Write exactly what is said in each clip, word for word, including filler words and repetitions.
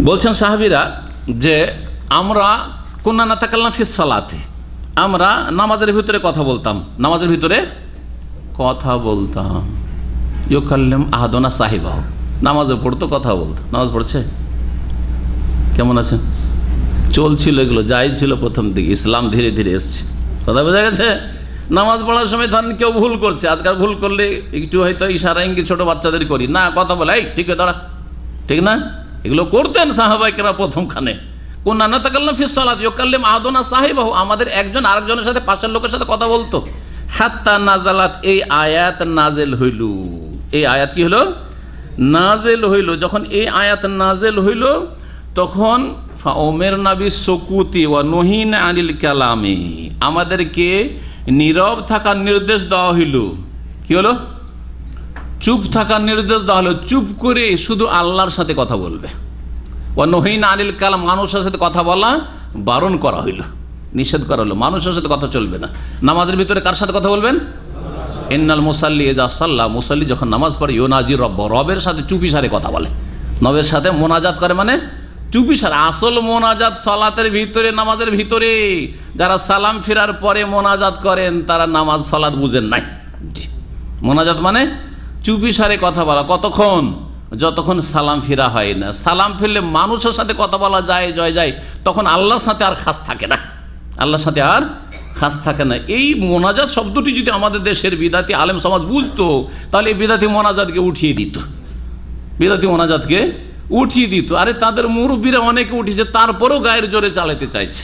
বলছেন সাহাবীরা যে আমরা কুন্না নাতাকাল্লাম ফিস সালাতে, আমরা নামাজের ভিতরে কথা বলতাম, নামাজের ভিতরে কথা বলতাম। ইউকাল্লিম আহাদুনা সাহিবাহু, নামাজে পড়তো কথা বলতো। নামাজ পড়ছে? কেমন আছেন? চলছিল এগুলো, যাই ছিল প্রথম দিকে, ইসলাম ধীরে ধীরে এসছে। কথা বোঝা গেছে? নামাজ পড়ার সময় ধরেন কেউ ভুল করছে, আজকাল ভুল করলে একটু হয়তো ইশারা ইঙ্গিত ছোটো বাচ্চাদের করি না, কথা বলে এই ঠিক আছে দাঁড়া, ঠিক না? এগুলো করতেন সাহাবাইকেরা প্রথমখানে। কুন্না নাতাকাল্লাম ফিস সালাত ইউকাল্লিম আহাদুনা সাহিবাহু, আমাদের একজন আরেকজনের সাথে পাশের লোকের সাথে কথা বলতো। হাত্তা নাজালাত, এই আয়াত নাজেল হইল। এই আয়াত কি হলো? নাজেল হইল। যখন এই আয়াত নাজেল হইল তখন ওমের নাবি সকুতি ওয়া নহিন আনিল কালামি, আমাদেরকে নীরব থাকার নির্দেশ দেওয়া হইল। কি হলো? চুপ থাকার নির্দেশ দেওয়া হলো, চুপ করে শুধু আল্লাহর সাথে কথা বলবে। ওয়া নহিন আনিল কালাম, মানুষের সাথে কথা বলা বারণ করা হইল, নিষেধ করা হলো, মানুষের সাথে কথা চলবে না। নামাজের ভিতরে কার সাথে কথা বলবেন? ইন্নাল মুসাল্লি ইযা সাল্লা, মুসাল্লি যখন নামাজ পড়ে ইউনাজি রব্ব, রবের সাথে চুপি সারে কথা বলে, নবের সাথে মোনাজাত করে, মানে চুপি সারে। আসল মোনাজাত সালাতের ভিতরে, নামাজের ভিতরে। যারা সালাম ফেরার পরে মোনাজাত করেন তারা নামাজ সালাত বুঝেন নাই। মোনাজাত মানে চুপি সারে কথা বলা। কতক্ষণ? যতক্ষণ সালাম ফিরা হয় না। সালাম ফিরলে মানুষের সাথে কথা বলা যায় জয় যায়, তখন আল্লাহর সাথে আর খাস থাকে না, আল্লাহর সাথে আর খাস থাকে না। এই মোনাজাত শব্দটি যদি আমাদের দেশের বিদাতি আলেম সমাজ বুঝতো, তাহলে এই বিদাতি মোনাজাতকে উঠিয়ে দিত, বিদাতি মোনাজাতকে উঠিয়ে দিত। আরে তাদের মুরব্বীরা অনেকে উঠিয়েছে, তারপরেও গায়ের জোরে চালাতে চাইছে।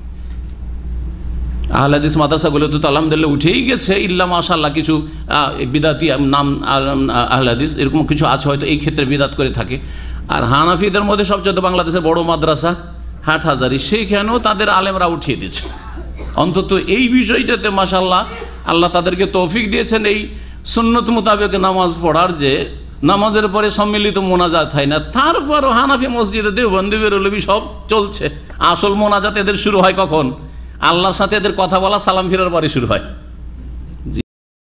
আহলে হাদিস মাদ্রাসাগুলো তো আলহামদুলিল্লাহ উঠেই গেছে, ইল্লা মাশাআল্লাহ কিছু বিদাতি নাম আহলে হাদিস এরকম কিছু আছে হয়তো এই ক্ষেত্রে বিদাত করে থাকে। আর হানাফিদের মধ্যে সবচেয়ে বাংলাদেশের বড় মাদ্রাসা হাটহাজারী, সেইখানেও তাদের আলেমরা উঠিয়ে দিয়েছে। অন্তত এই বিষয়টাতে মাশাআল্লাহ আল্লাহ তাদেরকে তৌফিক দিয়েছেন, এই সুন্নত মোতাবেক নামাজ পড়ার, যে নামাজের পরে সম্মিলিত মোনাজাত হয় না। তারপরও হানাফি মসজিদে দেওবন্দি বেরোলবি সব চলছে। আসল মোনাজাত এদের শুরু হয় কখন? আল্লাহর সাথে এদের কথা বলা সালাম ফিরার পরে শুরু হয়।